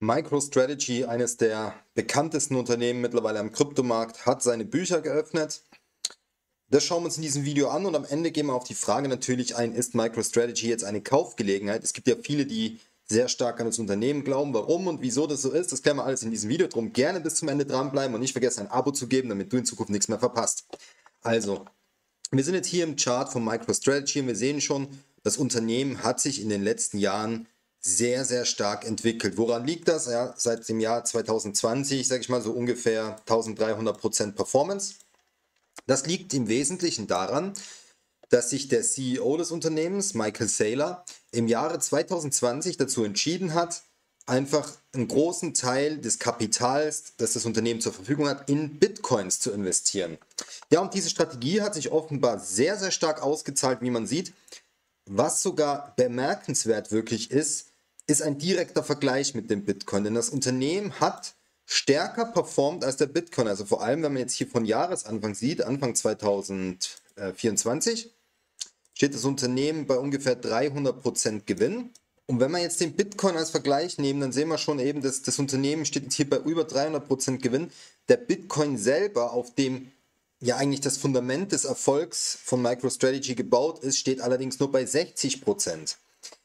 MicroStrategy, eines der bekanntesten Unternehmen mittlerweile am Kryptomarkt, hat seine Bücher geöffnet. Das schauen wir uns in diesem Video an und am Ende gehen wir auf die Frage natürlich ein, ist MicroStrategy jetzt eine Kaufgelegenheit? Es gibt ja viele, die sehr stark an das Unternehmen glauben. Warum und wieso das so ist, das klären wir alles in diesem Video. Drum gerne bis zum Ende dranbleiben und nicht vergessen, ein Abo zu geben, damit du in Zukunft nichts mehr verpasst. Also, wir sind jetzt hier im Chart von MicroStrategy und wir sehen schon, das Unternehmen hat sich in den letzten Jahren sehr, sehr stark entwickelt. Woran liegt das? Ja, seit dem Jahr 2020, sage ich mal, so ungefähr 1300% Performance. Das liegt im Wesentlichen daran, dass sich der CEO des Unternehmens, Michael Saylor, im Jahre 2020 dazu entschieden hat, einfach einen großen Teil des Kapitals, das das Unternehmen zur Verfügung hat, in Bitcoins zu investieren. Ja, und diese Strategie hat sich offenbar sehr, sehr stark ausgezahlt, wie man sieht. Was sogar bemerkenswert wirklich ist ein direkter Vergleich mit dem Bitcoin, denn das Unternehmen hat stärker performt als der Bitcoin, also vor allem, wenn man jetzt hier von Jahresanfang sieht, Anfang 2024, steht das Unternehmen bei ungefähr 300% Gewinn. Und wenn wir jetzt den Bitcoin als Vergleich nehmen, dann sehen wir schon eben, dass das Unternehmen steht jetzt hier bei über 300% Gewinn. Der Bitcoin selber, auf dem ja eigentlich das Fundament des Erfolgs von MicroStrategy gebaut ist, steht allerdings nur bei 60%.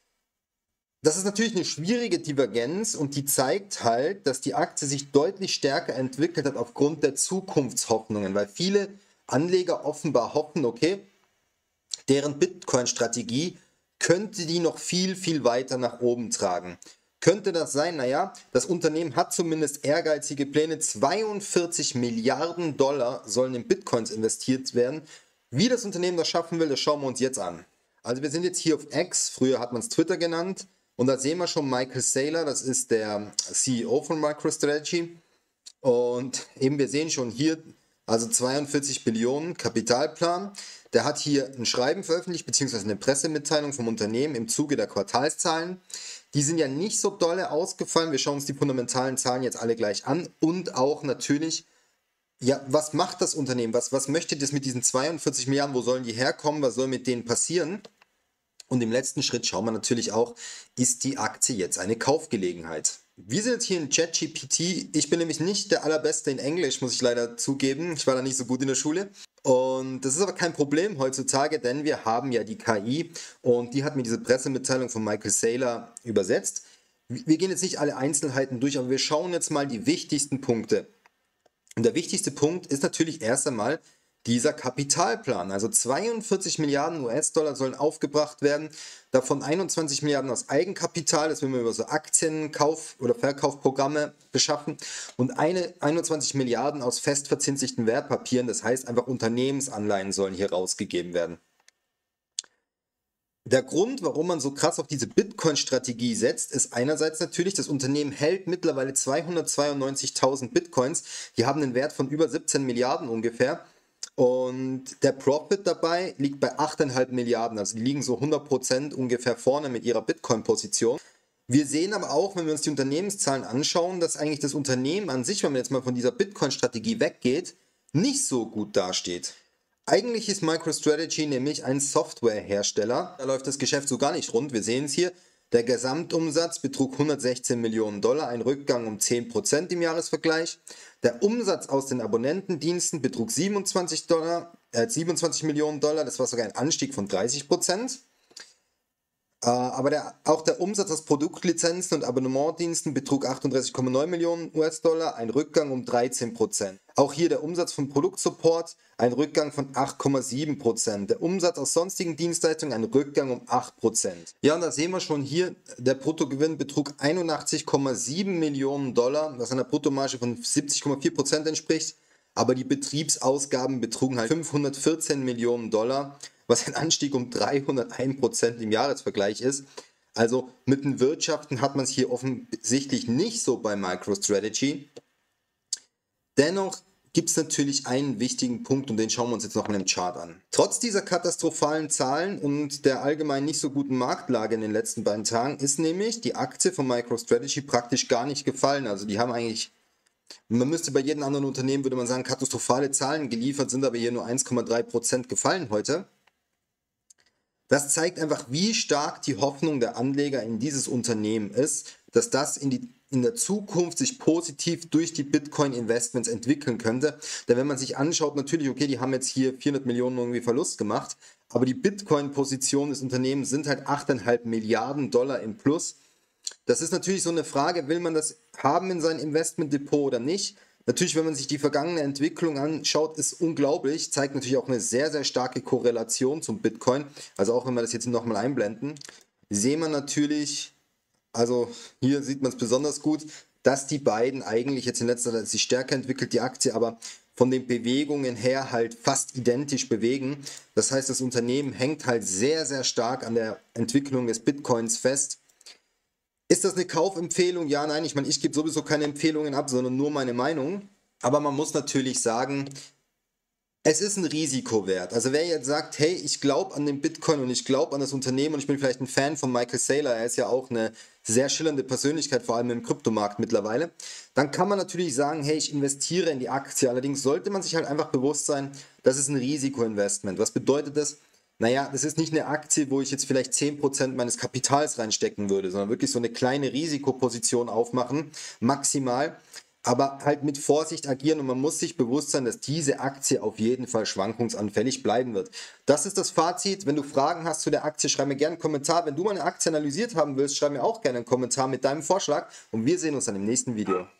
Das ist natürlich eine schwierige Divergenz und die zeigt halt, dass die Aktie sich deutlich stärker entwickelt hat aufgrund der Zukunftshoffnungen, weil viele Anleger offenbar hoffen, okay, deren Bitcoin-Strategie könnte die noch viel, viel weiter nach oben tragen. Könnte das sein? Naja, das Unternehmen hat zumindest ehrgeizige Pläne. 42 Milliarden Dollar sollen in Bitcoins investiert werden. Wie das Unternehmen das schaffen will, das schauen wir uns jetzt an. Also wir sind jetzt hier auf X, früher hat man es Twitter genannt. Und da sehen wir schon Michael Saylor, das ist der CEO von MicroStrategy. Und eben wir sehen schon hier, also 42 Billionen Kapitalplan. Der hat hier ein Schreiben veröffentlicht, beziehungsweise eine Pressemitteilung vom Unternehmen im Zuge der Quartalszahlen. Die sind ja nicht so dolle ausgefallen. Wir schauen uns die fundamentalen Zahlen jetzt alle gleich an. Und auch natürlich, ja, was macht das Unternehmen? Was möchte das mit diesen 42 Milliarden? Wo sollen die herkommen? Was soll mit denen passieren? Und im letzten Schritt schauen wir natürlich auch, ist die Aktie jetzt eine Kaufgelegenheit? Wir sind jetzt hier in ChatGPT. Ich bin nämlich nicht der Allerbeste in Englisch, muss ich leider zugeben. Ich war da nicht so gut in der Schule. Und das ist aber kein Problem heutzutage, denn wir haben ja die KI und die hat mir diese Pressemitteilung von Michael Saylor übersetzt. Wir gehen jetzt nicht alle Einzelheiten durch, aber wir schauen jetzt mal die wichtigsten Punkte. Und der wichtigste Punkt ist natürlich erst einmal dieser Kapitalplan. Also 42 Milliarden US-Dollar sollen aufgebracht werden, davon 21 Milliarden aus Eigenkapital, das will man über so Aktienkauf- oder Verkaufprogramme beschaffen, und 21 Milliarden aus festverzinslichten Wertpapieren, das heißt einfach Unternehmensanleihen sollen hier rausgegeben werden. Der Grund, warum man so krass auf diese Bitcoin-Strategie setzt, ist einerseits natürlich, das Unternehmen hält mittlerweile 292.000 Bitcoins, die haben einen Wert von über 17 Milliarden ungefähr. Und der Profit dabei liegt bei 8,5 Milliarden, also die liegen so 100% ungefähr vorne mit ihrer Bitcoin-Position. Wir sehen aber auch, wenn wir uns die Unternehmenszahlen anschauen, dass eigentlich das Unternehmen an sich, wenn man jetzt mal von dieser Bitcoin-Strategie weggeht, nicht so gut dasteht. Eigentlich ist MicroStrategy nämlich ein Softwarehersteller. Da läuft das Geschäft so gar nicht rund. Wir sehen es hier. Der Gesamtumsatz betrug 116 Millionen Dollar, ein Rückgang um 10% im Jahresvergleich. Der Umsatz aus den Abonnentendiensten betrug 27 Millionen Dollar, das war sogar ein Anstieg von 30%. Aber auch der Umsatz aus Produktlizenzen und Abonnementdiensten betrug 38,9 Millionen US-Dollar, ein Rückgang um 13%. Auch hier der Umsatz von Produktsupport, ein Rückgang von 8,7%. Der Umsatz aus sonstigen Dienstleistungen, ein Rückgang um 8%. Ja, und da sehen wir schon hier, der Bruttogewinn betrug 81,7 Millionen Dollar, was einer Bruttomarge von 70,4% entspricht. Aber die Betriebsausgaben betrugen halt 514 Millionen Dollar, was ein Anstieg um 301% im Jahresvergleich ist. Also mit den Wirtschaften hat man es hier offensichtlich nicht so bei MicroStrategy. Dennoch gibt es natürlich einen wichtigen Punkt und den schauen wir uns jetzt noch mal im Chart an. Trotz dieser katastrophalen Zahlen und der allgemein nicht so guten Marktlage in den letzten beiden Tagen ist nämlich die Aktie von MicroStrategy praktisch gar nicht gefallen. Also die haben eigentlich, man müsste bei jedem anderen Unternehmen, würde man sagen, katastrophale Zahlen geliefert, sind aber hier nur 1,3% gefallen heute. Das zeigt einfach, wie stark die Hoffnung der Anleger in dieses Unternehmen ist. dass das in der Zukunft sich positiv durch die Bitcoin-Investments entwickeln könnte. Denn wenn man sich anschaut, natürlich, okay, die haben jetzt hier 400 Millionen irgendwie Verlust gemacht, aber die Bitcoin-Positionen des Unternehmens sind halt 8,5 Milliarden Dollar im Plus. Das ist natürlich so eine Frage, will man das haben in sein Investmentdepot oder nicht? Natürlich, wenn man sich die vergangene Entwicklung anschaut, ist unglaublich, zeigt natürlich auch eine sehr, sehr starke Korrelation zum Bitcoin. Also auch wenn wir das jetzt nochmal einblenden, sehen wir natürlich, also hier sieht man es besonders gut, dass die beiden eigentlich jetzt in letzter Zeit sich stärker entwickelt, die Aktie aber von den Bewegungen her halt fast identisch bewegen. Das heißt, das Unternehmen hängt halt sehr, sehr stark an der Entwicklung des Bitcoins fest. Ist das eine Kaufempfehlung? Ja, nein. Ich meine, ich gebe sowieso keine Empfehlungen ab, sondern nur meine Meinung. Aber man muss natürlich sagen, es ist ein Risiko wert. Also wer jetzt sagt, hey, ich glaube an den Bitcoin und ich glaube an das Unternehmen und ich bin vielleicht ein Fan von Michael Saylor, er ist ja auch eine sehr schillernde Persönlichkeit, vor allem im Kryptomarkt mittlerweile, dann kann man natürlich sagen, hey, ich investiere in die Aktie. Allerdings sollte man sich halt einfach bewusst sein, das ist ein Risikoinvestment. Was bedeutet das? Naja, das ist nicht eine Aktie, wo ich jetzt vielleicht 10% meines Kapitals reinstecken würde, sondern wirklich so eine kleine Risikoposition aufmachen, maximal, aber halt mit Vorsicht agieren und man muss sich bewusst sein, dass diese Aktie auf jeden Fall schwankungsanfällig bleiben wird. Das ist das Fazit. Wenn du Fragen hast zu der Aktie, schreib mir gerne einen Kommentar. Wenn du mal eine Aktie analysiert haben willst, schreib mir auch gerne einen Kommentar mit deinem Vorschlag und wir sehen uns dann im nächsten Video.